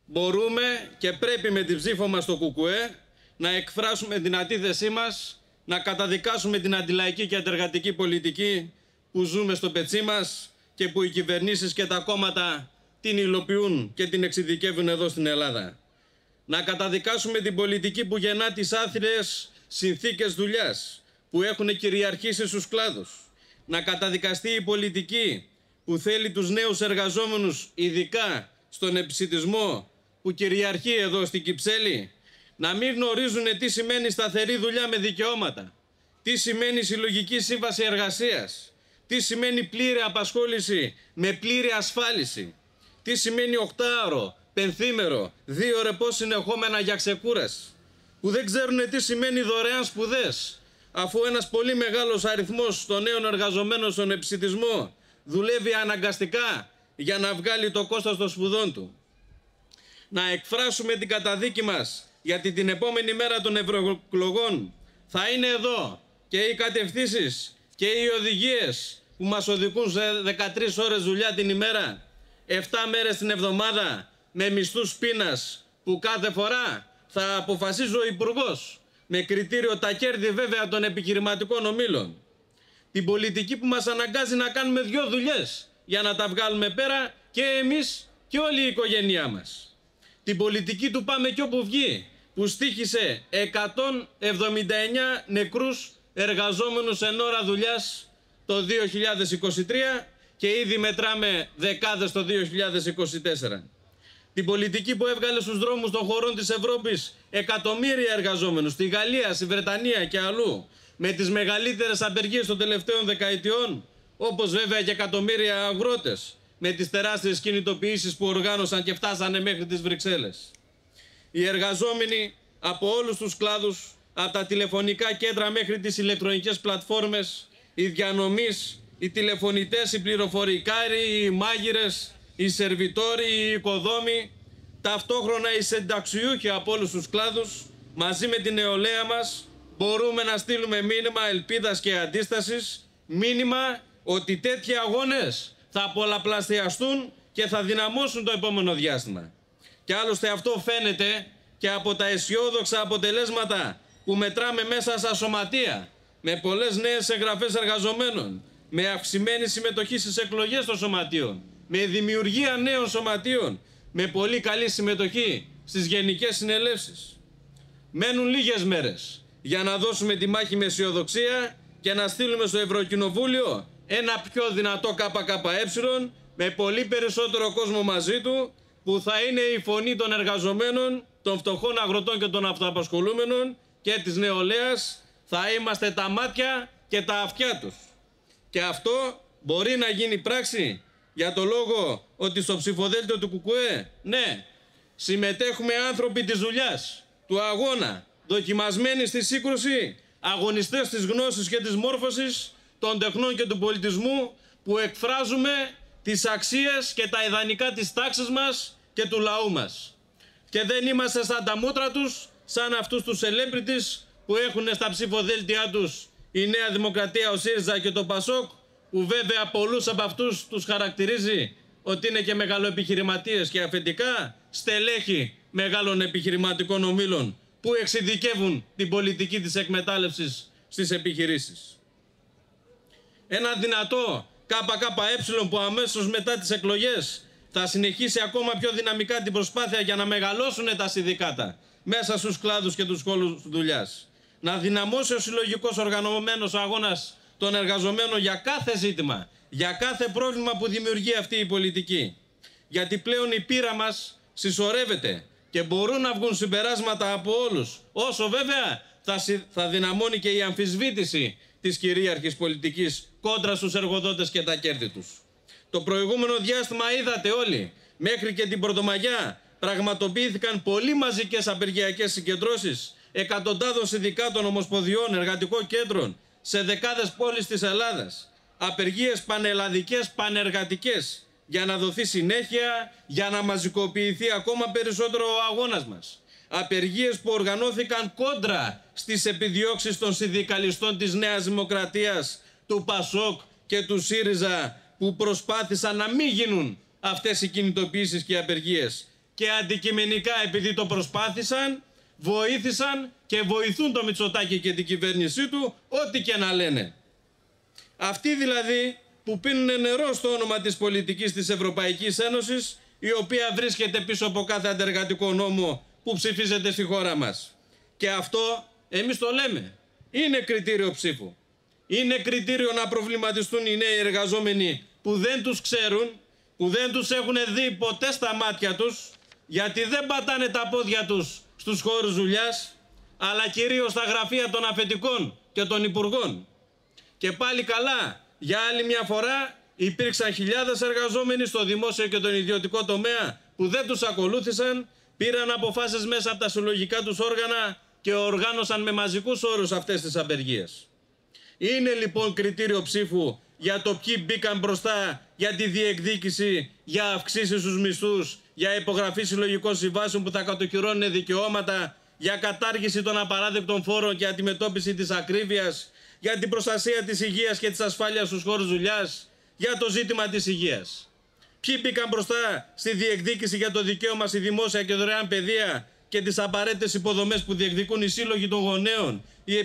Μπορούμε και πρέπει με την ψήφο μας στο ΚΚΕ να εκφράσουμε την αντίθεσή μας, να καταδικάσουμε την αντιλαϊκή και αντεργατική πολιτική που ζούμε στο πετσί μας και που οι κυβερνήσεις και τα κόμματα την υλοποιούν και την εξειδικεύουν εδώ στην Ελλάδα. Να καταδικάσουμε την πολιτική που γεννά τις άθλιες συνθήκες δουλειάς που έχουν κυριαρχήσει στους κλάδους. Να καταδικαστεί η πολιτική που θέλει τους νέους εργαζόμενους, ειδικά στον επισιτισμό που κυριαρχεί εδώ στην Κυψέλη, να μην γνωρίζουν τι σημαίνει σταθερή δουλειά με δικαιώματα, τι σημαίνει συλλογική σύμβαση εργασίας, τι σημαίνει πλήρη απασχόληση με πλήρη ασφάλιση, τι σημαίνει οκτάωρο, πενθήμερο, 2 ρεπό συνεχόμενα για ξεκούραση, που δεν ξέρουν τι σημαίνει δωρεάν σπουδές, αφού ένας πολύ μεγάλος αριθμός των νέων εργαζομένων στον επισιτισμό δουλεύει αναγκαστικά για να βγάλει το κόστος των σπουδών του. Να εκφράσουμε την καταδίκη μας, γιατί την επόμενη μέρα των ευρωεκλογών θα είναι εδώ και οι κατευθύνσεις και οι οδηγίες που μας οδηγούν σε 13 ώρες δουλειά την ημέρα, 7 μέρες την εβδομάδα, με μισθούς πείνας, που κάθε φορά θα αποφασίζει ο Υπουργός, με κριτήριο τα κέρδη βέβαια των επιχειρηματικών ομίλων. Την πολιτική που μας αναγκάζει να κάνουμε 2 δουλειές για να τα βγάλουμε πέρα και εμείς και όλη η οικογένειά μας. Την πολιτική του πάμε κι όπου βγει, που στοίχησε 179 νεκρούς εργαζόμενους εν ώρα δουλειάς το 2023 και ήδη μετράμε δεκάδες το 2024. Την πολιτική που έβγαλε στους δρόμους των χωρών της Ευρώπης εκατομμύρια εργαζόμενους, στη Γαλλία, στη Βρετανία και αλλού, με τις μεγαλύτερες απεργίες των τελευταίων δεκαετιών, όπως βέβαια και εκατομμύρια αγρότες, με τις τεράστιες κινητοποιήσεις που οργάνωσαν και φτάσανε μέχρι τις Βρυξέλλες. Οι εργαζόμενοι από όλους τους κλάδους, από τα τηλεφωνικά κέντρα μέχρι τις ηλεκτρονικές πλατφόρμες, οι διανομείς, οι τηλεφωνητές, οι πληροφορικάροι, οι μάγειρες, οι σερβιτόροι, οι οικοδόμοι, ταυτόχρονα οι συνταξιούχοι από όλους τους κλάδους, μαζί με την νεολαία μας, μπορούμε να στείλουμε μήνυμα ελπίδας και αντίστασης, μήνυμα ότι τέτοιοι αγώνες θα πολλαπλασιαστούν και θα δυναμώσουν το επόμενο διάστημα. Και άλλωστε αυτό φαίνεται και από τα αισιόδοξα αποτελέσματα που μετράμε μέσα στα σωματεία, με πολλές νέες εγγραφές εργαζομένων, με αυξημένη συμμετοχή στις εκλογές των σωματείων, με δημιουργία νέων σωματείων, με πολύ καλή συμμετοχή στις γενικές συνελεύσεις. Μένουν λίγες μέρες για να δώσουμε τη μάχη με αισιοδοξία και να στείλουμε στο Ευρωκοινοβούλιο ένα πιο δυνατό ΚΚΕ με πολύ περισσότερο κόσμο μαζί του, που θα είναι η φωνή των εργαζομένων, των φτωχών αγροτών και των αυτοαπασχολούμενων και της νεολαίας. Θα είμαστε τα μάτια και τα αυτιά τους. Και αυτό μπορεί να γίνει πράξη για το λόγο ότι στο ψηφοδέλτιο του ΚΚΕ, ναι, συμμετέχουμε άνθρωποι της δουλειάς, του αγώνα, δοκιμασμένοι στη σύγκρουση, αγωνιστές της γνώσης και της μόρφωσης, των τεχνών και του πολιτισμού, που εκφράζουμε τις αξίες και τα ιδανικά της τάξης μας και του λαού μας. Και δεν είμαστε σαν τα μούτρα τους, σαν αυτούς τους celebrities που έχουν στα ψηφοδέλτια τους η Νέα Δημοκρατία, ο ΣΥΡΙΖΑ και το ΠΑΣΟΚ, που βέβαια πολλούς από αυτούς τους χαρακτηρίζει ότι είναι και μεγαλοεπιχειρηματίες και αφεντικά στελέχη μεγάλων επιχειρηματικών ομίλων που εξειδικεύουν την πολιτική της εκμετάλλευσης στις επιχειρήσεις. Ένα δυνατό ΚΚΕ που αμέσως μετά τις εκλογές θα συνεχίσει ακόμα πιο δυναμικά την προσπάθεια για να μεγαλώσουν τα συνδικάτα μέσα στους κλάδους και τους χώρους δουλειάς. Να δυναμώσει ο συλλογικός οργανωμένος αγώνας των εργαζομένων για κάθε ζήτημα, για κάθε πρόβλημα που δημιουργεί αυτή η πολιτική. Γιατί πλέον η πείρα μας συσσωρεύεται και μπορούν να βγουν συμπεράσματα από όλους, όσο βέβαια θα δυναμώνει και η αμφισβήτηση της κυρίαρχης πολιτικής κόντρα στους εργοδότες και τα κέρδη τους. Το προηγούμενο διάστημα είδατε όλοι, μέχρι και την Πρωτομαγιά πραγματοποιήθηκαν πολύ μαζικές απεργιακές συγκεντρώσεις εκατοντάδων συνδικάτων, ομοσπονδιών, εργατικών κέντρων σε δεκάδες πόλεις της Ελλάδας. Απεργίες πανελλαδικές, πανεργατικές, για να δοθεί συνέχεια, για να μαζικοποιηθεί ακόμα περισσότερο ο αγώνας μας. Απεργίες που οργανώθηκαν κόντρα στις επιδιώξεις των συνδικαλιστών της Νέας Δημοκρατίας, του ΠΑΣΟΚ και του ΣΥΡΙΖΑ, που προσπάθησαν να μην γίνουν αυτές οι κινητοποιήσεις και οι απεργίες. και αντικειμενικά επειδή το προσπάθησαν, βοήθησαν και βοηθούν το Μητσοτάκη και την κυβέρνησή του, ό,τι και να λένε. Αυτοί δηλαδή που πίνουν νερό στο όνομα της πολιτικής της Ευρωπαϊκής Ένωσης, η οποία βρίσκεται πίσω από κάθε αντεργατικό νόμο που ψηφίζεται στη χώρα μας. Και αυτό εμείς το λέμε. Είναι κριτήριο ψήφου. Είναι κριτήριο να προβληματιστούν οι νέοι εργαζόμενοι που δεν τους ξέρουν, που δεν τους έχουν δει ποτέ στα μάτια τους, γιατί δεν πατάνε τα πόδια τους στους χώρους δουλειάς, αλλά κυρίως στα γραφεία των αφεντικών και των υπουργών. Και πάλι καλά, για άλλη μια φορά υπήρξαν χιλιάδες εργαζόμενοι στο δημόσιο και τον ιδιωτικό τομέα που δεν τους ακολούθησαν, πήραν αποφάσεις μέσα από τα συλλογικά τους όργανα και οργάνωσαν με μαζικούς όρους αυτές τις απεργίες. Είναι λοιπόν κριτήριο ψήφου για το ποιοι μπήκαν μπροστά για τη διεκδίκηση, για αυξήσεις στους μισθούς, για υπογραφή συλλογικών συμβάσεων που θα κατοχυρώνουν δικαιώματα, για κατάργηση των απαράδεκτων φόρων και αντιμετώπιση της ακρίβειας, για την προστασία της υγείας και της ασφάλειας στους χώρους δουλειάς, για το ζήτημα της υγείας. Ποιοι μπήκαν μπροστά στη διεκδίκηση για το δικαίωμα στη δημόσια και δωρεάν παιδεία και τις απαραίτητες υποδομές που διεκδικούν οι σύλλογοι των γονέων,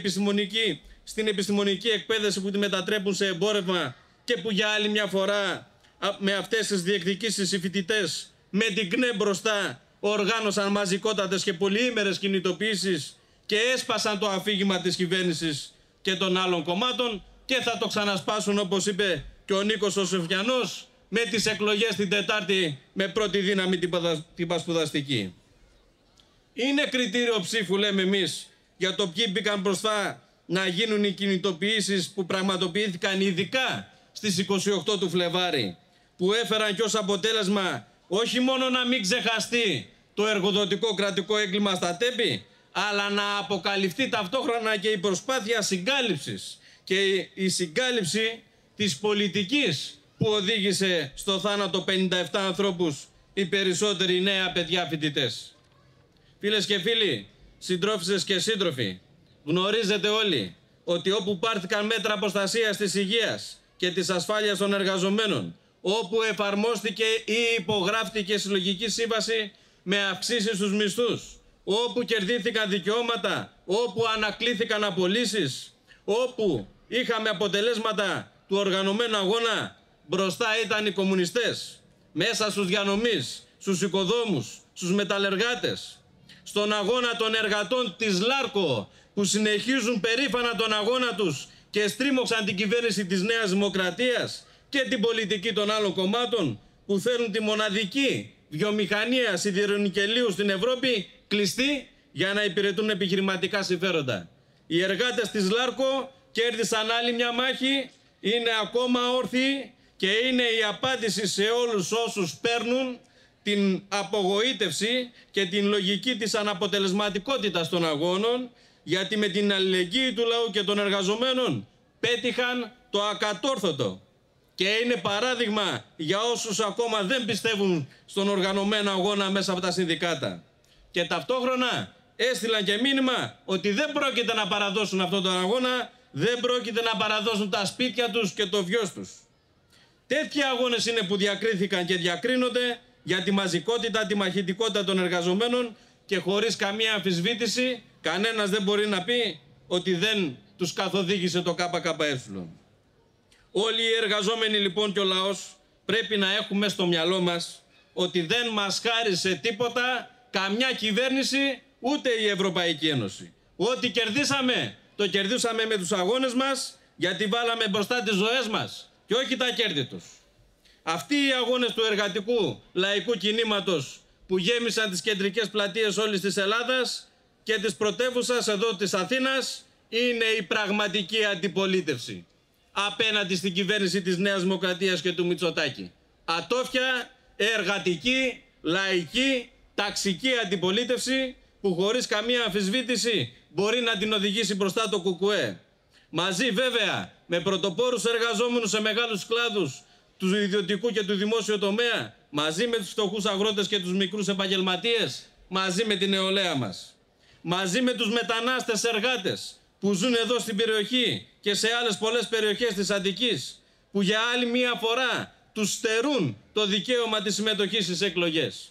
στην επιστημονική εκπαίδευση που τη μετατρέπουν σε εμπόρευμα και που για άλλη μια φορά με αυτές τις διεκδικήσεις οι φοιτητές με την ΚΝΕ μπροστά οργάνωσαν μαζικότατες και πολυήμερες κινητοποιήσεις και έσπασαν το αφήγημα της κυβέρνησης και των άλλων κομμάτων και θα το ξανασπάσουν, όπως είπε και ο Νίκος ο Σοφιανός, με τις εκλογές την Τετάρτη με πρώτη δύναμη την πασπουδαστική. Είναι κριτήριο ψήφου, λέμε εμείς, για το ποιοι μπήκαν μπροστά να γίνουν οι κινητοποιήσεις που πραγματοποιήθηκαν ειδικά στις 28 του Φλεβάρη, που έφεραν και ως αποτέλεσμα όχι μόνο να μην ξεχαστεί το εργοδοτικό κρατικό έγκλημα στα τέμπη, αλλά να αποκαλυφθεί ταυτόχρονα και η προσπάθεια συγκάλυψης και η συγκάλυψη της πολιτικής που οδήγησε στο θάνατο 57 ανθρώπους, οι περισσότεροι νέα παιδιά φοιτητές. Φίλες και φίλοι, συντρόφισσες και σύντροφοι, γνωρίζετε όλοι ότι όπου πάρθηκαν μέτρα προστασίας της υγείας και της ασφάλειας των εργαζομένων, όπου εφαρμόστηκε ή υπογράφτηκε συλλογική σύμβαση με αυξήσεις στους μισθούς, όπου κερδίθηκαν δικαιώματα, όπου ανακλήθηκαν απολύσεις, όπου είχαμε αποτελέσματα του οργανωμένου αγώνα, μπροστά ήταν οι κομμουνιστές, μέσα στους διανομείς, στους οικοδόμους, στους μεταλλεργάτες, στον αγώνα των εργατών της Λάρκο, που συνεχίζουν περήφανα τον αγώνα τους και στρίμωξαν την κυβέρνηση της Νέας Δημοκρατίας και την πολιτική των άλλων κομμάτων, που θέλουν τη μοναδική βιομηχανία σιδηρονικελίου στην Ευρώπη κλειστή για να υπηρετούν επιχειρηματικά συμφέροντα. Οι εργάτες της Λάρκο κέρδισαν άλλη μια μάχη, είναι ακόμα όρθιοι και είναι η απάντηση σε όλους όσους παίρνουν την απογοήτευση και την λογική της αναποτελεσματικότητας των αγώνων, γιατί με την αλληλεγγύη του λαού και των εργαζομένων πέτυχαν το ακατόρθωτο. Και είναι παράδειγμα για όσους ακόμα δεν πιστεύουν στον οργανωμένο αγώνα μέσα από τα συνδικάτα. Και ταυτόχρονα έστειλαν και μήνυμα ότι δεν πρόκειται να παραδώσουν αυτόν τον αγώνα, δεν πρόκειται να παραδώσουν τα σπίτια τους και το βιός τους. Τέτοιοι αγώνες είναι που διακρίθηκαν και διακρίνονται για τη μαζικότητα, τη μαχητικότητα των εργαζομένων και χωρίς καμία αμφισβήτηση κανένας δεν μπορεί να πει ότι δεν τους καθοδήγησε το ΚΚΕ. Όλοι οι εργαζόμενοι λοιπόν και ο λαός πρέπει να έχουμε στο μυαλό μας ότι δεν μας χάρισε τίποτα καμιά κυβέρνηση, ούτε η Ευρωπαϊκή Ένωση. Ό,τι κερδίσαμε, το κερδίσαμε με τους αγώνες μας, γιατί βάλαμε μπροστά τις ζωές μας και όχι τα κέρδη τους. Αυτοί οι αγώνες του εργατικού λαϊκού κινήματος που γέμισαν τις κεντρικές πλατείες όλης της Ελλάδας και της πρωτεύουσας εδώ της Αθήνας είναι η πραγματική αντιπολίτευση απέναντι στην κυβέρνηση της Νέας Δημοκρατίας και του Μητσοτάκη. Ατόφια, εργατική, λαϊκή, ταξική αντιπολίτευση που χωρίς καμία αμφισβήτηση μπορεί να την οδηγήσει μπροστά το ΚΚΕ. Μαζί βέβαια με πρωτοπόρους εργαζόμενους σε μεγάλους κλάδους του ιδιωτικού και του δημόσιου τομέα, μαζί με τους φτωχούς αγρότες και τους μικρούς επαγγελματίες, μαζί με την νεολαία μας. Μαζί με τους μετανάστες εργάτες που ζουν εδώ στην περιοχή και σε άλλες πολλές περιοχές της Αττικής, που για άλλη μία φορά τους στερούν το δικαίωμα της συμμετοχής στις εκλογές.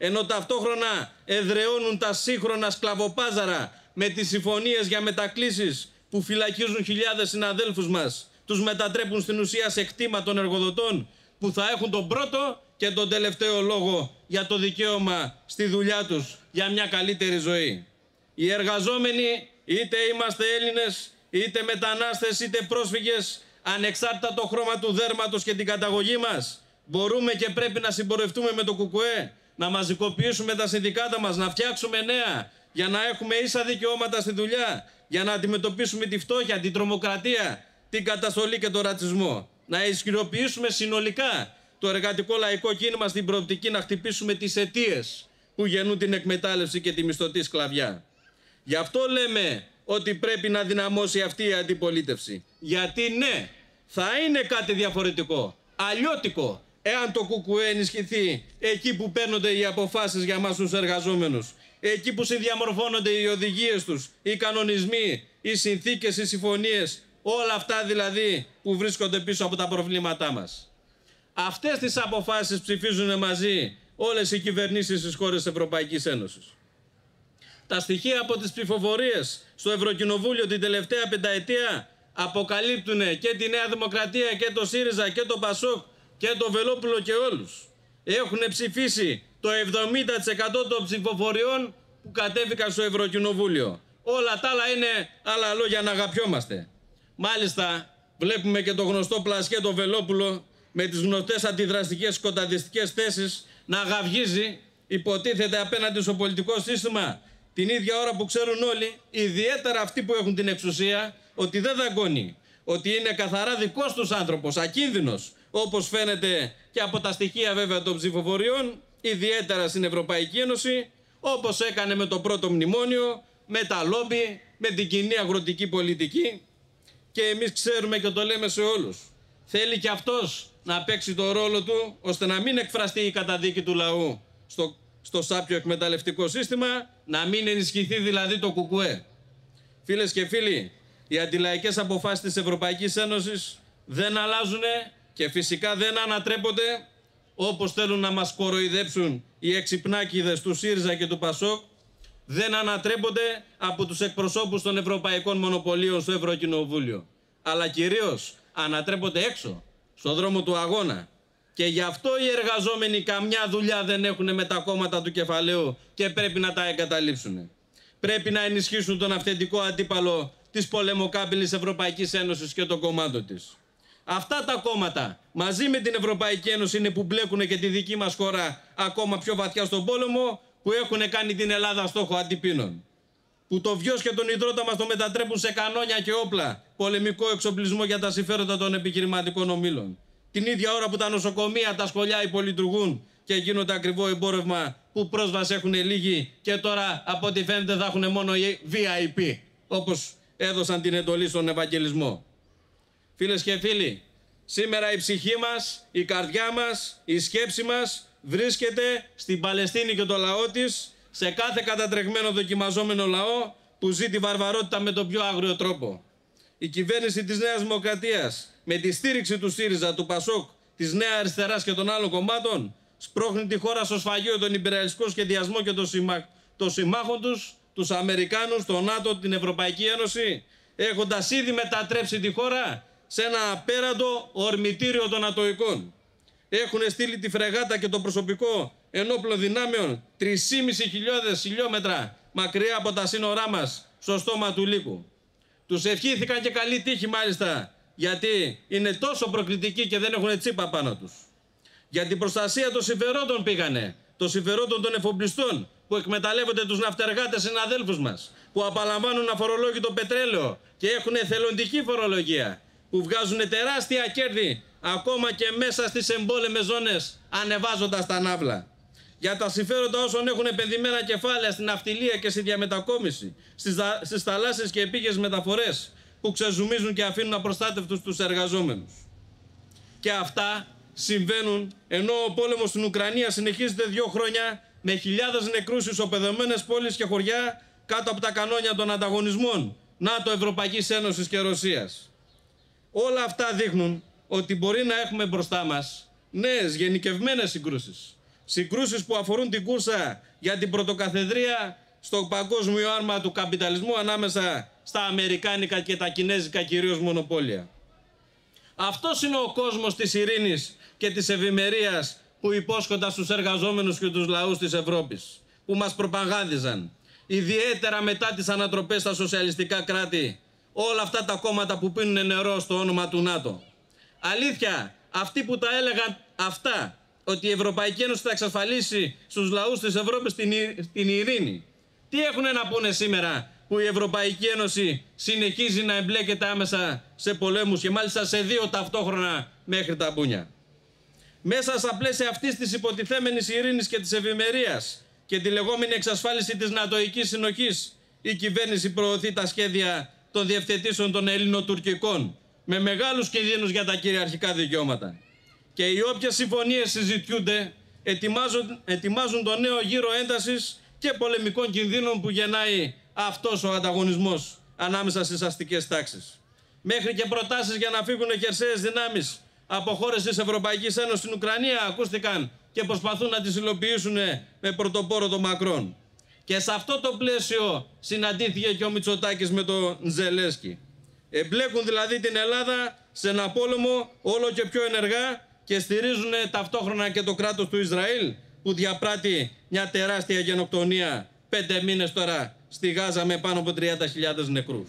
ενώ ταυτόχρονα εδραιώνουν τα σύγχρονα σκλαβοπάζαρα με τις συμφωνίες για μετακλήσεις που φυλακίζουν χιλιάδες συναδέλφους μας, τους μετατρέπουν στην ουσία σε κτήμα των εργοδοτών που θα έχουν τον πρώτο και τον τελευταίο λόγο για το δικαίωμα στη δουλειά τους για μια καλύτερη ζωή. Οι εργαζόμενοι, είτε είμαστε Έλληνες, είτε μετανάστες, είτε πρόσφυγες, ανεξάρτητα το χρώμα του δέρματος και την καταγωγή μας, μπορούμε και πρέπει να συμπορευτούμε με το ΚΚΕ, να μαζικοποιήσουμε τα συνδικάτα μας, να φτιάξουμε νέα, για να έχουμε ίσα δικαιώματα στη δουλειά, για να αντιμετωπίσουμε τη φτώχεια, την τρομοκρατία, την καταστολή και τον ρατσισμό. Να ισχυροποιήσουμε συνολικά το εργατικό λαϊκό κίνημα στην προοπτική να χτυπήσουμε τις αιτίες που γεννούν την εκμετάλλευση και τη μισθωτή σκλαβιά. Γι' αυτό λέμε ότι πρέπει να δυναμώσει αυτή η αντιπολίτευση. Γιατί ναι, θα είναι κάτι διαφορετικό, αλλιώτικο, εάν το ΚΚΕ ενισχυθεί εκεί που παίρνονται οι αποφάσεις για μας τους εργαζόμενους, εκεί που συνδιαμορφώνονται οι οδηγίες τους, οι κανονισμοί, οι συνθήκες, οι συμφωνίες, όλα αυτά δηλαδή που βρίσκονται πίσω από τα προβλήματά μας. Αυτές τις αποφάσεις ψηφίζουν μαζί όλες οι κυβερνήσεις στις χώρες της Ευρωπαϊκής Ένωσης. Τα στοιχεία από τις ψηφοφορίες στο Ευρωκοινοβούλιο την τελευταία πενταετία αποκαλύπτουν και τη Νέα Δημοκρατία και το ΣΥΡΙΖΑ και το ΠΑΣΟΚ και το Βελόπουλο και όλους. Έχουν ψηφίσει το 70% των ψηφοφοριών που κατέβηκαν στο Ευρωκοινοβούλιο. Όλα τα άλλα είναι άλλα λόγια να αγαπιόμαστε. Μάλιστα βλέπουμε και το γνωστό Πλασιέ Βελόπουλο με τις γνωστές αντιδραστικές σκοταδιστικές θέσεις να γαυγίζει, υποτίθεται απέναντι στο πολιτικό σύστημα, την ίδια ώρα που ξέρουν όλοι, ιδιαίτερα αυτοί που έχουν την εξουσία, ότι δεν δαγκώνει, ότι είναι καθαρά δικός τους άνθρωπος, ακίνδυνος, όπως φαίνεται και από τα στοιχεία βέβαια των ψηφοφοριών, ιδιαίτερα στην Ευρωπαϊκή Ένωση, όπως έκανε με το πρώτο μνημόνιο, με τα λόμπι, με την κοινή αγροτική πολιτική. Και εμείς ξέρουμε και το λέμε σε όλους. Θέλει και αυτός να παίξει το ρόλο του, ώστε να μην εκφραστεί η καταδίκη του λαού στο σάπιο εκμεταλλευτικό σύστημα, να μην ενισχυθεί δηλαδή το ΚΚΕ. Φίλες και φίλοι, οι αντιλαϊκές αποφάσεις της Ευρωπαϊκής Ένωσης δεν αλλάζουν και φυσικά δεν ανατρέπονται όπως θέλουν να μας κοροϊδέψουν οι εξυπνάκηδες του ΣΥΡΙΖΑ και του ΠΑΣΟΚ, δεν ανατρέπονται από τους εκπροσώπους των ευρωπαϊκών μονοπωλίων στο Ευρωκοινοβούλιο, αλλά κυρίως ανατρέπονται έξω, στον δρόμο του αγώνα. Και γι' αυτό οι εργαζόμενοι καμιά δουλειά δεν έχουν με τα κόμματα του κεφαλαίου και πρέπει να τα εγκαταλείψουν. Πρέπει να ενισχύσουν τον αυθεντικό αντίπαλο της πολεμοκάπηλης Ευρωπαϊκής Ένωσης και των κομμάτων της. Αυτά τα κόμματα μαζί με την Ευρωπαϊκή Ένωση είναι που μπλέκουν και τη δική μας χώρα ακόμα πιο βαθιά στον πόλεμο, που έχουν κάνει την Ελλάδα στόχο αντιπίνων. Που το βιος και τον υδρότα μας το μετατρέπουν σε κανόνια και όπλα, πολεμικό εξοπλισμό για τα συμφέροντα των επιχειρηματικών ομίλων. Την ίδια ώρα που τα νοσοκομεία, τα σχολιά υπολειτουργούν και γίνονται ακριβό εμπόρευμα που πρόσβαση έχουν λίγοι και τώρα από ό,τι φαίνεται θα έχουν μόνο οι VIP, όπως έδωσαν την εντολή στον Ευαγγελισμό. Φίλες και φίλοι, σήμερα η ψυχή μας, η καρδιά μας, η σκέψη μας βρίσκεται στην Παλαιστίνη και το λαό της, σε κάθε κατατρεγμένο δοκιμαζόμενο λαό που ζει τη βαρβαρότητα με τον πιο άγριο τρόπο. Η κυβέρνηση της Νέας Δημοκρατίας, με τη στήριξη του ΣΥΡΙΖΑ, του ΠΑΣΟΚ, της Νέας Αριστεράς και των άλλων κομμάτων, σπρώχνει τη χώρα στο σφαγείο τον υπεραλιστικό σχεδιασμό και των συμμάχων τους Αμερικάνους, τον ΝΑΤΟ, την Ευρωπαϊκή Ένωση, έχοντας ήδη μετατρέψει τη χώρα σε ένα απέραντο ορμητήριο των ατοικών. Έχουν στείλει τη φρεγάτα και το προσωπικό ενόπλων δυνάμεων 3.500 χιλιόμετρα μακριά από τα σύνορά μας, στο στόμα του λύκου. Τους ευχήθηκαν και καλή τύχη μάλιστα, γιατί είναι τόσο προκλητικοί και δεν έχουν τσίπα πάνω τους. Για την προστασία των συμφερόντων πήγανε, των συμφερόντων των εφοπλιστών που εκμεταλλεύονται τους ναυτεργάτες συναδέλφους μας, που απαλαμβάνουν αφορολόγητο πετρέλαιο και έχουν εθελοντική φορολογία, που βγάζουν τεράστια κέρδη ακόμα και μέσα στις εμπόλεμες ζώνες, ανεβάζοντας τα ναύλα. Για τα συμφέροντα όσων έχουν επενδυμένα κεφάλαια στην ναυτιλία και στη διαμετακόμιση, στις θαλάσσιες και επίγειες μεταφορές, που ξεζουμίζουν και αφήνουν απροστάτευτους τους εργαζόμενους. Και αυτά συμβαίνουν ενώ ο πόλεμος στην Ουκρανία συνεχίζεται 2 χρόνια με χιλιάδες νεκρούς στις ισοπεδωμένες πόλεις και χωριά κάτω από τα κανόνια των ανταγωνισμών ΝΑΤΟ, Ευρωπαϊκής Ένωσης και Ρωσίας. Όλα αυτά δείχνουν ότι μπορεί να έχουμε μπροστά μας νέες γενικευμένες συγκρούσεις. Συγκρούσεις που αφορούν την κούρσα για την πρωτοκαθεδρία στο παγκόσμιο άρμα του καπιταλισμού ανάμεσα στα αμερικάνικα και τα κινέζικα κυρίως μονοπόλια. Αυτός είναι ο κόσμος της ειρήνης και της ευημερίας που υπόσχονταν στους εργαζόμενους και τους λαούς της Ευρώπης, που μας προπαγάνδιζαν. Ιδιαίτερα μετά τις ανατροπές στα σοσιαλιστικά κράτη, όλα αυτά τα κόμματα που πίνουν νερό στο όνομα του ΝΑΤΟ. Αλήθεια, αυτοί που τα έλεγαν αυτά, ότι η Ευρωπαϊκή Ένωση θα εξασφαλίσει στους λαούς της Ευρώπης την ειρήνη, τι έχουν να πούνε σήμερα που η Ευρωπαϊκή Ένωση συνεχίζει να εμπλέκεται άμεσα σε πολέμους και μάλιστα σε 2 ταυτόχρονα μέχρι τα μπούνια. Μέσα στα πλαίσια αυτής της υποτιθέμενης ειρήνης και της ευημερίας και τη λεγόμενη εξασφάλιση της νατοικής συνοχής, η κυβέρνηση προωθεί τα σχέδια των διευθετήσεων των ελληνοτουρκικών με μεγάλους κινδύνους για τα κυριαρχικά δικαιώματα. Και οι όποιες συμφωνίες συζητιούνται ετοιμάζουν το νέο γύρο έντασης και πολεμικών κινδύνων που γεννάει αυτός ο ανταγωνισμός ανάμεσα στις αστικές τάξεις. Μέχρι και προτάσεις για να φύγουν χερσαίες δυνάμεις από χώρες της Ευρωπαϊκής Ένωσης στην Ουκρανία ακούστηκαν και προσπαθούν να τις υλοποιήσουν με πρωτοπόρο τον Μακρόν. Και σε αυτό το πλαίσιο συναντήθηκε και ο Μητσοτάκης με τον Ζελένσκι. Εμπλέκουν δηλαδή την Ελλάδα σε ένα πόλεμο όλο και πιο ενεργά και στηρίζουν ταυτόχρονα και το κράτος του Ισραήλ που διαπράττει μια τεράστια γενοκτονία 5 μήνες τώρα στη Γάζα με πάνω από 30.000 νεκρούς.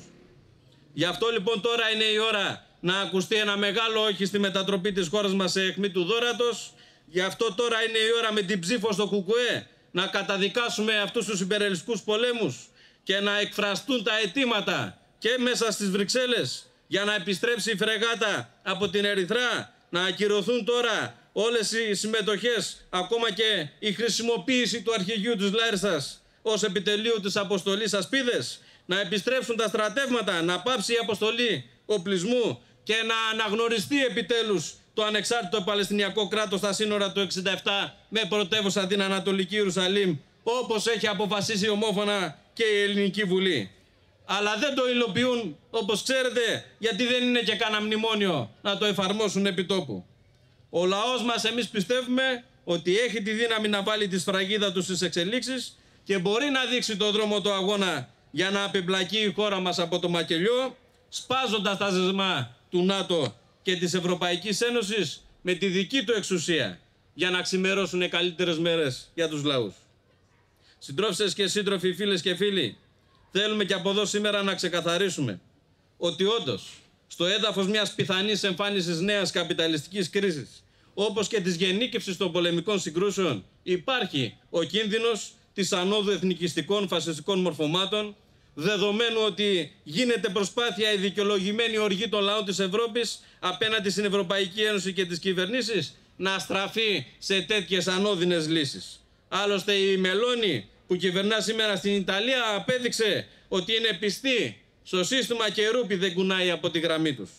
Γι' αυτό λοιπόν τώρα είναι η ώρα να ακουστεί ένα μεγάλο όχι στη μετατροπή της χώρας μας σε αιχμή του δώρατος. Γι' αυτό τώρα είναι η ώρα με την ψήφο στο ΚΚΕ να καταδικάσουμε αυτούς τους υπερελιστικούς πολέμους και να εκφραστούν τα αιτήματα και μέσα στις Βρυξέλλες για να επιστρέψει η φρεγάτα από την Ερυθρά, να ακυρωθούν τώρα όλες οι συμμετοχές, ακόμα και η χρησιμοποίηση του αρχηγείου της Λάρισας ως επιτελείου της αποστολής Ασπίδες, να επιστρέψουν τα στρατεύματα, να πάψει η αποστολή οπλισμού και να αναγνωριστεί επιτέλους το ανεξάρτητο Παλαιστινιακό κράτος στα σύνορα του 1967 με πρωτεύουσα την Ανατολική Ιερουσαλήμ, όπως έχει αποφασίσει ομόφωνα και η Ελληνική Βουλή. Αλλά δεν το υλοποιούν, όπως ξέρετε, γιατί δεν είναι και κανένα μνημόνιο να το εφαρμόσουν επί τόπου. Ο λαός μας, εμείς πιστεύουμε ότι έχει τη δύναμη να βάλει τη σφραγίδα του στις εξελίξεις και μπορεί να δείξει το δρόμο του αγώνα για να απεμπλακεί η χώρα μας από το μακελιό, σπάζοντας τα ζεσμά του ΝΑΤΟ και της Ευρωπαϊκής Ένωσης με τη δική του εξουσία για να ξημερώσουν καλύτερες μέρες για τους λαούς. Συντρόφισσες και σύντροφοι, φίλες και φίλοι, θέλουμε και από εδώ σήμερα να ξεκαθαρίσουμε ότι όντως στο έδαφος μιας πιθανής εμφάνισης νέας καπιταλιστικής κρίσης, όπως και της γενίκευσης των πολεμικών συγκρούσεων, υπάρχει ο κίνδυνος της ανόδου εθνικιστικών φασιστικών μορφωμάτων, δεδομένου ότι γίνεται προσπάθεια η δικαιολογημένη οργή των λαών της Ευρώπης απέναντι στην Ευρωπαϊκή Ένωση και τις κυβερνήσεις να στραφεί σε τέτοιες ανώδυνες λύσεις. Άλλωστε η Μελώνη που κυβερνά σήμερα στην Ιταλία απέδειξε ότι είναι πιστή στο σύστημα και ρούπι δεν κουνάει από τη γραμμή τους.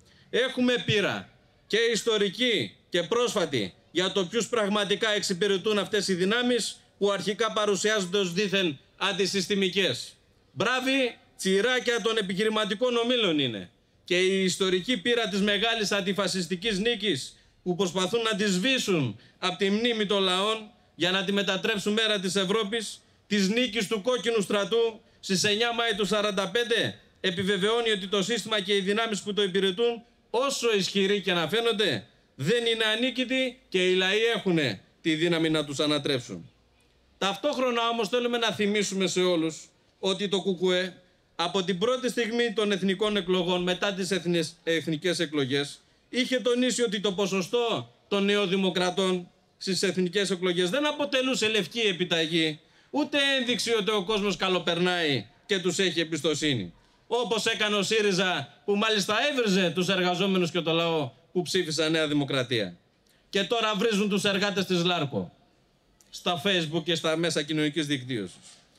Έχουμε πείρα και ιστορική και πρόσφατη για το ποιους πραγματικά εξυπηρετούν αυτές οι δυνάμεις που αρχικά παρουσιάζονται ως δήθεν αντισυστημικές. Μπράβοι τσιράκια των επιχειρηματικών ομίλων είναι. Και η ιστορική πείρα της μεγάλης αντιφασιστικής νίκης που προσπαθούν να τη σβήσουν από τη μνήμη των λαών για να τη μετατρέψουν μέρα της Ευρώπης, της νίκης του κόκκινου στρατού στις 9 Μάη του 1945, επιβεβαιώνει ότι το σύστημα και οι δυνάμεις που το υπηρετούν, όσο ισχυροί και να φαίνονται, δεν είναι ανίκητοι και οι λαοί έχουν τη δύναμη να τους ανατρέψουν. Ταυτόχρονα όμως θέλουμε να θυμίσουμε σε όλους ότι το ΚΚΕ από την πρώτη στιγμή των εθνικών εκλογών μετά τις εθνικές εκλογές είχε τονίσει ότι το ποσοστό των νεοδημοκρατών στις εθνικές εκλογές δεν αποτελούσε λευκή επιταγή, ούτε ένδειξη ότι ο κόσμος καλοπερνάει και τους έχει εμπιστοσύνη. Όπως έκανε ο ΣΥΡΙΖΑ που μάλιστα έβριζε τους εργαζόμενους και το λαό που ψήφισαν Νέα Δημοκρατία. Και τώρα βρίζουν τους εργάτες της ΛΑΡΚΟ στα Facebook και στα μέσα κοινωνικής δικτύωσης.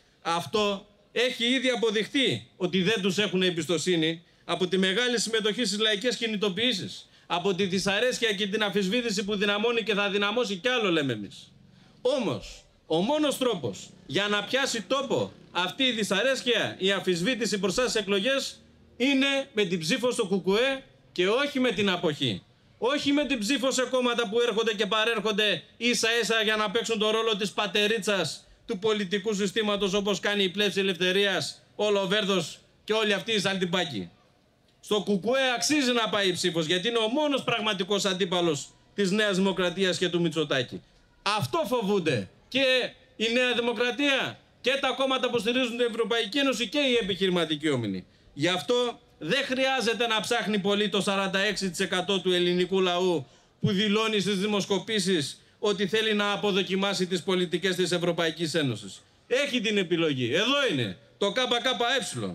Αυτό έχει ήδη αποδειχτεί ότι δεν τους έχουν εμπιστοσύνη από τη μεγάλη συμμετοχή στις λαϊκές κινητοποιήσεις, από τη δυσαρέσκεια και την αμφισβήτηση που δυναμώνει και θα δυναμώσει κι άλλο, λέμε εμείς. Όμως, ο μόνος τρόπος για να πιάσει τόπο αυτή η δυσαρέσκεια, η αμφισβήτηση μπροστά στις εκλογές, είναι με την ψήφο στο ΚΚΕ και όχι με την αποχή. Όχι με την ψήφο σε κόμματα που έρχονται και παρέρχονται ίσα-ίσα για να παίξουν το ρόλο της πατερίτσας του πολιτικού συστήματος, όπως κάνει η Πλεύση Ελευθερίας, ο Λοβέρδος και όλοι αυτοί οι σαλτιμπάκοι. Στο ΚΚΕ αξίζει να πάει η ψήφος, γιατί είναι ο μόνος πραγματικός αντίπαλος της Νέας Δημοκρατίας και του Μητσοτάκη. Αυτό φοβούνται και η Νέα Δημοκρατία και τα κόμματα που στηρίζουν την Ευρωπαϊκή Ένωση και οι επιχειρηματικοί όμιλοι. Γι' αυτό δεν χρειάζεται να ψάχνει πολύ το 46% του ελληνικού λαού που δηλώνει στις δημοσκοπήσεις ότι θέλει να αποδοκιμάσει τις πολιτικές της Ευρωπαϊκής Ένωσης. Έχει την επιλογή. Εδώ είναι το ΚΚΕ.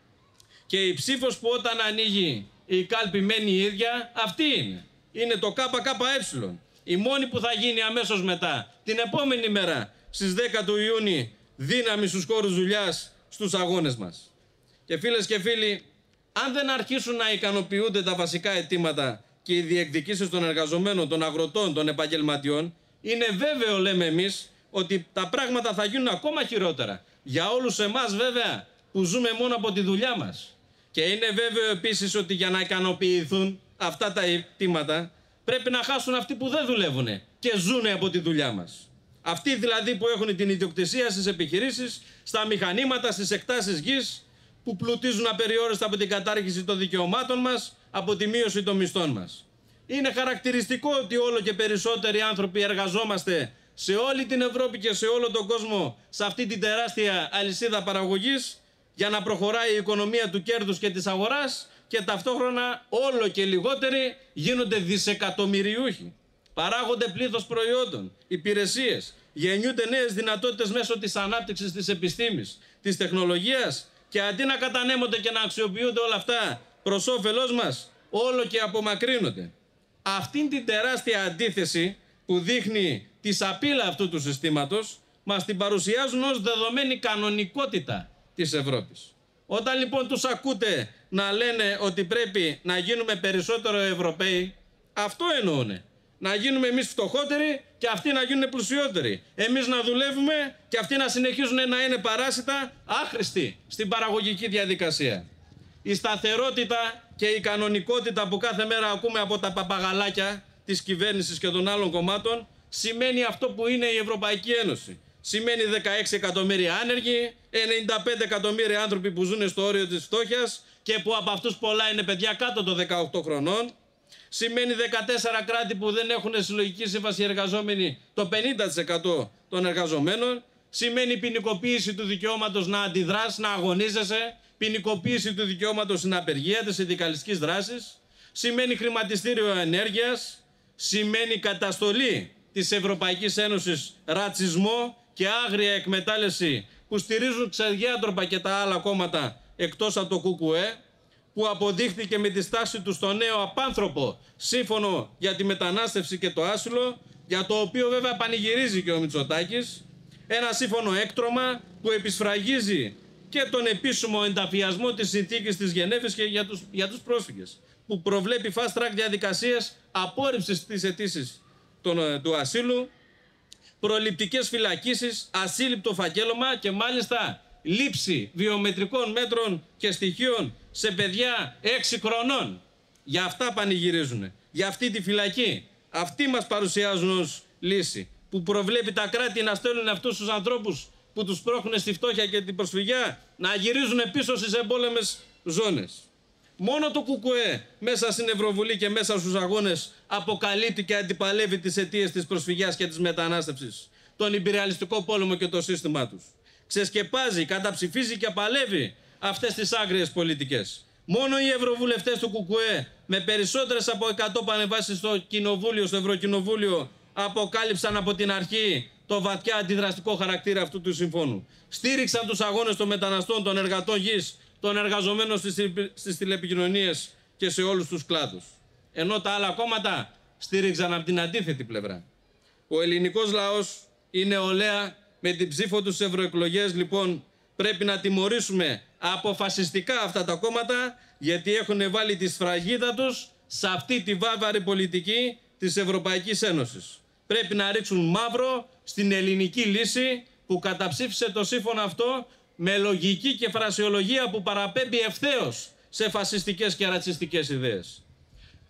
Και η ψήφος που όταν ανοίγει η κάλπη μένει η ίδια, αυτή είναι. Είναι το ΚΚΕ. Η μόνη που θα γίνει αμέσως μετά, την επόμενη μέρα, στις 10 του Ιούνιου, δύναμη στους χώρους δουλειάς, στους αγώνες μας. Και φίλες και φίλοι, αν δεν αρχίσουν να ικανοποιούνται τα βασικά αιτήματα και οι διεκδικήσεις των εργαζομένων, των αγροτών, των επαγγελματιών, είναι βέβαιο, λέμε εμείς, ότι τα πράγματα θα γίνουν ακόμα χειρότερα. Για όλους εμάς βέβαια που ζούμε μόνο από τη δουλειά μας. Και είναι βέβαιο επίσης ότι για να ικανοποιηθούν αυτά τα αιτήματα πρέπει να χάσουν αυτοί που δεν δουλεύουν και ζουν από τη δουλειά μας. Αυτοί δηλαδή που έχουν την ιδιοκτησία στις επιχειρήσεις, στα μηχανήματα, στις εκτάσεις γης, που πλουτίζουν απεριόριστα από την κατάργηση των δικαιωμάτων μας, από τη μείωση των μισθών μας. Είναι χαρακτηριστικό ότι όλο και περισσότεροι άνθρωποι εργαζόμαστε σε όλη την Ευρώπη και σε όλο τον κόσμο σε αυτή την τεράστια αλυσίδα παραγωγής για να προχωράει η οικονομία του κέρδους και της αγοράς και ταυτόχρονα όλο και λιγότεροι γίνονται δισεκατομμυριούχοι. Παράγονται πλήθος προϊόντων, υπηρεσίες, γεννιούνται νέες δυνατότητες μέσω της ανάπτυξης της επιστήμης, της τεχνολογίας και αντί να κατανέμονται και να αξιοποιούνται όλα αυτά προς όφελός μας, όλο και απομακρύνονται. Αυτήν την τεράστια αντίθεση που δείχνει τη σαπίλα αυτού του συστήματος μας την παρουσιάζουν ως δεδομένη κανονικότητα της Ευρώπης. Όταν λοιπόν τους ακούτε να λένε ότι πρέπει να γίνουμε περισσότερο Ευρωπαίοι, αυτό εννοούνε. Να γίνουμε εμείς φτωχότεροι και αυτοί να γίνουν πλουσιότεροι. Εμείς να δουλεύουμε και αυτοί να συνεχίζουν να είναι παράσιτα, άχρηστοι στην παραγωγική διαδικασία. Η σταθερότητα και η κανονικότητα που κάθε μέρα ακούμε από τα παπαγαλάκια της κυβέρνησης και των άλλων κομμάτων σημαίνει αυτό που είναι η Ευρωπαϊκή Ένωση. Σημαίνει 16 εκατομμύρια άνεργοι, 95 εκατομμύρια άνθρωποι που ζουν στο όριο της φτώχειας και που από αυτούς πολλά είναι παιδιά κάτω των 18 χρονών. Σημαίνει 14 κράτη που δεν έχουν συλλογική σύμβαση εργαζόμενοι, το 50% των εργαζομένων. Σημαίνει ποινικοποίηση του δικαιώματος να αντιδράς, να αγωνίζεσαι. Ποινικοποίηση του δικαιώματος στην απεργία, της συνδικαλιστικής δράσης. Σημαίνει χρηματιστήριο ενέργειας. Σημαίνει καταστολή της Ευρωπαϊκής Ένωσης, ρατσισμό και άγρια εκμετάλλευση που στηρίζουν ξεδιάντροπα και τα άλλα κόμματα εκτός από το ΚΚΕ, που αποδείχθηκε με τη στάση του στο νέο απάνθρωπο σύμφωνο για τη μετανάστευση και το άσυλο, για το οποίο βέβαια πανηγυρίζει και ο Μητσοτάκης, ένα σύμφωνο έκτρωμα που επισφραγίζει και τον επίσημο ενταφιασμό της συνθήκης της Γενέβης και για τους πρόσφυγες, που προβλέπει fast track διαδικασίες απόρριψης της αιτήσης του ασύλου, προληπτικές φυλακίσεις, ασύλληπτο φακέλωμα και μάλιστα λήψη βιομετρικών μέτρων και στοιχείων σε παιδιά 6 χρονών. Για αυτά πανηγυρίζουν. Για αυτή τη φυλακή. Αυτοί μας παρουσιάζουν ως λύση. Που προβλέπει τα κράτη να στέλνουν αυτούς τους ανθρώπους που τους πρόχνουν στη φτώχεια και την προσφυγιά να γυρίζουν πίσω στις εμπόλεμες ζώνες. Μόνο το ΚΚΕ μέσα στην Ευρωβουλή και μέσα στους αγώνες αποκαλύπτει και αντιπαλεύει τις αιτίες της προσφυγιάς και της μετανάστευσης, τον ιμπεριαλιστικό πόλεμο και το σύστημά τους. Ξεσκεπάζει, καταψηφίζει και παλεύει αυτές τις άγριες πολιτικές. Μόνο οι ευρωβουλευτές του ΚΚΕ με περισσότερες από 100 πανεμβάσεις στο Κοινοβούλιο, στο Ευρωκοινοβούλιο, αποκάλυψαν από την αρχή το βαθιά αντιδραστικό χαρακτήρα αυτού του συμφώνου. Στήριξαν τους αγώνες των μεταναστών, των εργατών γης, των εργαζομένων στις τηλεπικοινωνίες και σε όλους τους κλάδους. Ενώ τα άλλα κόμματα στήριξαν από την αντίθετη πλευρά. Ο ελληνικός λαός είναι νεολαία. Με την ψήφο τους ευρωεκλογές λοιπόν πρέπει να τιμωρήσουμε αποφασιστικά αυτά τα κόμματα, γιατί έχουν βάλει τη σφραγίδα τους σε αυτή τη βάρβαρη πολιτική της Ευρωπαϊκής Ένωσης. Πρέπει να ρίξουν μαύρο στην ελληνική λύση που καταψήφισε το σύμφωνο αυτό με λογική και φρασιολογία που παραπέμπει ευθέως σε φασιστικές και ρατσιστικές ιδέες.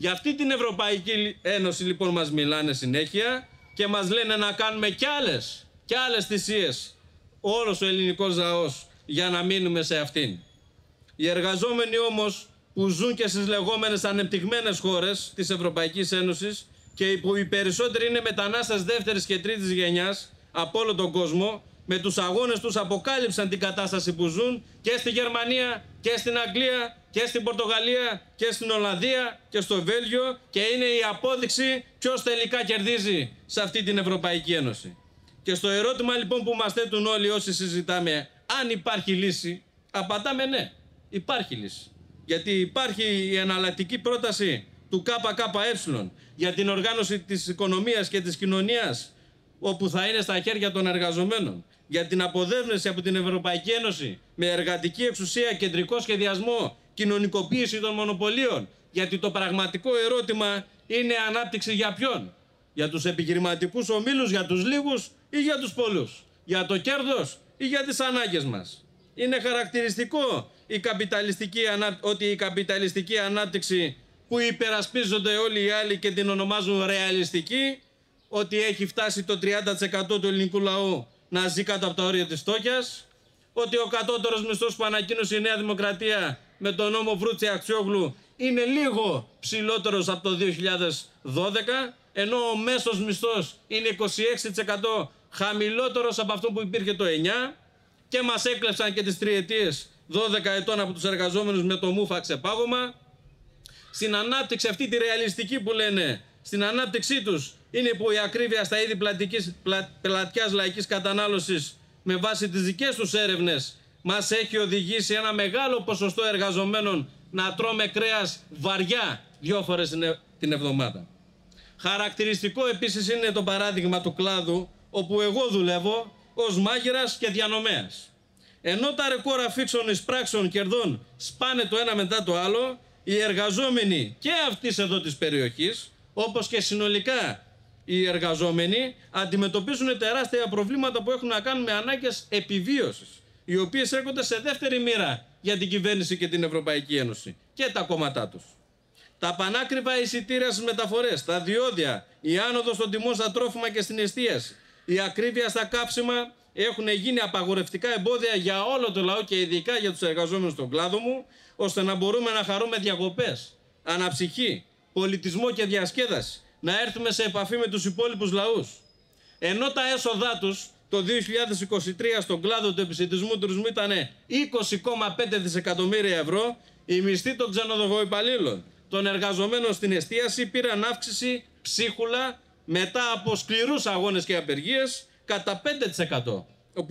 Για αυτή την Ευρωπαϊκή Ένωση λοιπόν μας μιλάνε συνέχεια και μας λένε να κάνουμε κι άλλες θυσίες, όλος ο ελληνικός λαός, για να μείνουμε σε αυτήν. Οι εργαζόμενοι όμως που ζουν και στις λεγόμενες ανεπτυγμένες χώρες της Ευρωπαϊκής Ένωσης και που οι περισσότεροι είναι μετανάστες δεύτερης και τρίτης γενιάς από όλο τον κόσμο, με τους αγώνες τους αποκάλυψαν την κατάσταση που ζουν και στη Γερμανία και στην Αγγλία και στην Πορτογαλία και στην Ολλανδία και στο Βέλγιο, και είναι η απόδειξη ποιος τελικά κερδίζει σε αυτή την Ευρωπαϊκή Ένωση. Και στο ερώτημα λοιπόν που μας θέτουν όλοι όσοι συζητάμε, αν υπάρχει λύση, απαντάμε ναι, υπάρχει λύση. Γιατί υπάρχει η εναλλακτική πρόταση του ΚΚΕ για την οργάνωση της οικονομίας και της κοινωνίας, όπου θα είναι στα χέρια των εργαζομένων, για την αποδέσμευση από την Ευρωπαϊκή Ένωση με εργατική εξουσία, κεντρικό σχεδιασμό, κοινωνικοποίηση των μονοπωλίων. Γιατί το πραγματικό ερώτημα είναι ανάπτυξη για ποιον? Για τους επιχειρηματικούς ομίλους, για τους λίγους ή για τους πολλούς? Για το κέρδος ή για τις ανάγκες μας? Είναι χαρακτηριστικό ότι η καπιταλιστική ανάπτυξη που υπερασπίζονται όλοι οι άλλοι και την ονομάζουν ρεαλιστική, ότι έχει φτάσει το 30% του ελληνικού λαού να ζει κάτω από τα όρια της φτώχειας, ότι ο κατώτερος μισθός που ανακοίνωσε η Νέα Δημοκρατία με τον νόμο Βρούτση-Αξιόγλου είναι λίγο ψηλότερος από το 2012, ενώ ο μέσος μισθός είναι 26% χαμηλότερος από αυτό που υπήρχε το 9, και μας έκλεψαν και τις τριετίες 12 ετών από τους εργαζόμενους με το μούφα ξεπάγωμα. Στην ανάπτυξη αυτή τη ρεαλιστική που λένε, στην ανάπτυξή τους είναι που η ακρίβεια στα είδη πλατιάς λαϊκής κατανάλωσης με βάση τις δικές τους έρευνες μας έχει οδηγήσει ένα μεγάλο ποσοστό εργαζομένων να τρώμε κρέας βαριά 2 φορές την εβδομάδα. Χαρακτηριστικό επίσης είναι το παράδειγμα του κλάδου όπου εγώ δουλεύω ως μάγειρας και διανομέας. Ενώ τα ρεκόρ αφήξεων εισπράξεων κερδών σπάνε το ένα μετά το άλλο, οι εργαζόμενοι και αυτής εδώ της περιοχής, όπως και συνολικά οι εργαζόμενοι, αντιμετωπίζουν τεράστια προβλήματα που έχουν να κάνουν με ανάγκες επιβίωσης, οι οποίες έρχονται σε δεύτερη μοίρα για την κυβέρνηση και την Ευρωπαϊκή Ένωση και τα κόμματά τους. Τα πανάκριβα εισιτήρια στις μεταφορές, τα διόδια, η άνοδος των τιμών στα τρόφιμα και στην εστίαση, η ακρίβεια στα καύσιμα έχουν γίνει απαγορευτικά εμπόδια για όλο το λαό και ειδικά για τους εργαζόμενους στον κλάδο μου, ώστε να μπορούμε να χαρούμε διακοπές, αναψυχή, πολιτισμό και διασκέδαση, να έρθουμε σε επαφή με τους υπόλοιπους λαούς. Ενώ τα έσοδά τους το 2023 στον κλάδο του επισιτισμού τουρισμού ήταν 20,5 δισεκατομμύρια ευρώ, οι μισθοί των ξενοδοχοϊπαλλήλων, των εργαζομένων στην εστίαση πήραν αύξηση ψίχουλα μετά από σκληρούς αγώνες και απεργίες κατά 5%,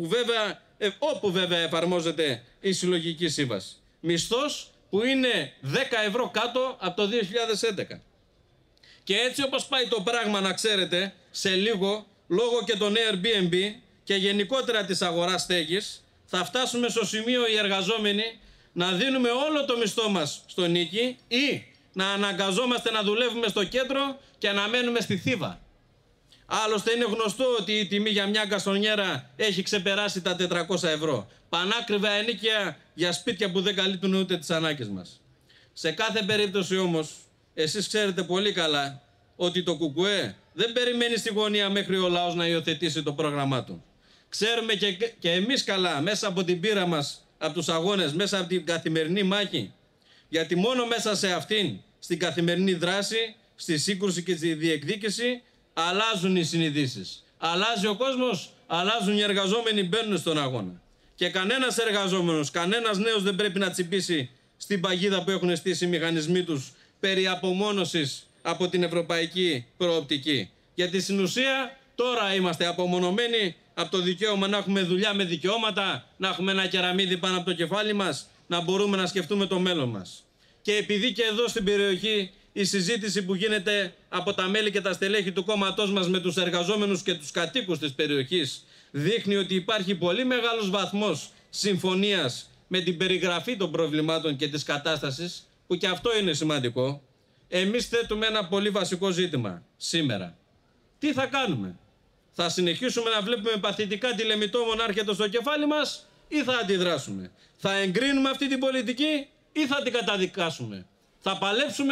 όπου βέβαια εφαρμόζεται η συλλογική σύμβαση. Μισθός που είναι 10 ευρώ κάτω από το 2011. Και έτσι όπως πάει το πράγμα, να ξέρετε, σε λίγο, λόγω και των Airbnb και γενικότερα της αγοράς στέγης, θα φτάσουμε στο σημείο οι εργαζόμενοι να δίνουμε όλο το μισθό μας στο νίκη ή να αναγκαζόμαστε να δουλεύουμε στο κέντρο και να μένουμε στη Θήβα. Άλλωστε είναι γνωστό ότι η τιμή για μια γκαστρονιέρα έχει ξεπεράσει τα 400 ευρώ. Πανάκριβα ενοίκια για σπίτια που δεν καλύπτουν ούτε τις ανάγκες μας. Σε κάθε περίπτωση όμως, εσείς ξέρετε πολύ καλά ότι το ΚΚΕ δεν περιμένει στη γωνία μέχρι ο λαός να υιοθετήσει το πρόγραμμά του. Ξέρουμε και εμείς καλά, μέσα από την πείρα μας, από τους αγώνες, μέσα από την καθημερινή μάχη, γιατί μόνο μέσα σε αυτήν, στην καθημερινή δράση, στη σύγκρουση και στη διεκδίκηση, αλλάζουν οι συνειδήσεις. Αλλάζει ο κόσμος, αλλάζουν οι εργαζόμενοι, μπαίνουν στον αγώνα. Και κανένας εργαζόμενος, κανένας νέος δεν πρέπει να τσιμπήσει στην παγίδα που έχουν στήσει οι μηχανισμοί τους περί απομόνωσης από την ευρωπαϊκή προοπτική. Γιατί στην ουσία τώρα είμαστε απομονωμένοι από το δικαίωμα να έχουμε δουλειά με δικαιώματα, να έχουμε ένα κεραμίδι πάνω από το κεφάλι μας, να μπορούμε να σκεφτούμε το μέλλον μας. Και επειδή και εδώ στην περιοχή η συζήτηση που γίνεται από τα μέλη και τα στελέχη του κόμματός μας με τους εργαζόμενους και τους κατοίκους της περιοχής δείχνει ότι υπάρχει πολύ μεγάλος βαθμός συμφωνίας με την περιγραφή των προβλημάτων και της κατάστασης, που και αυτό είναι σημαντικό, εμείς θέτουμε ένα πολύ βασικό ζήτημα σήμερα. Τι θα κάνουμε? Θα συνεχίσουμε να βλέπουμε παθητικά τη Λεμιτόμο να έρχεται στο κεφάλι μας ή θα αντιδράσουμε? Θα εγκρίνουμε αυτή την πολιτική ή θα την καταδικάσουμε? Θα παλέψουμε?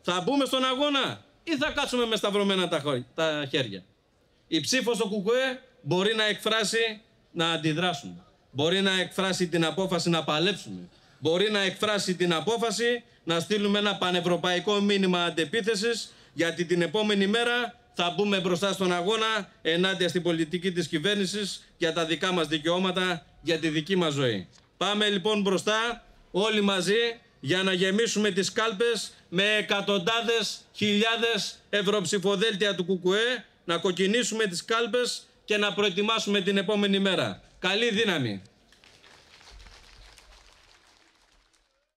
Θα μπούμε στον αγώνα ή θα κάτσουμε με σταυρωμένα τα χέρια? Η ψήφος στο ΚΚΕ μπορεί να εκφράσει να αντιδράσουμε. Μπορεί να εκφράσει την απόφαση να παλέψουμε. Μπορεί να εκφράσει την απόφαση να στείλουμε ένα πανευρωπαϊκό μήνυμα αντεπίθεσης, γιατί την επόμενη μέρα θα μπούμε μπροστά στον αγώνα ενάντια στην πολιτική της κυβέρνησης για τα δικά μας δικαιώματα, για τη δική μας ζωή. Πάμε λοιπόν μπροστά όλοι μαζί για να γεμίσουμε τις κάλπες με εκατοντάδες χιλιάδες ευρωψηφοδέλτια του ΚΚΕ, να κοκκινήσουμε τις κάλπες και να προετοιμάσουμε την επόμενη μέρα. Καλή δύναμη!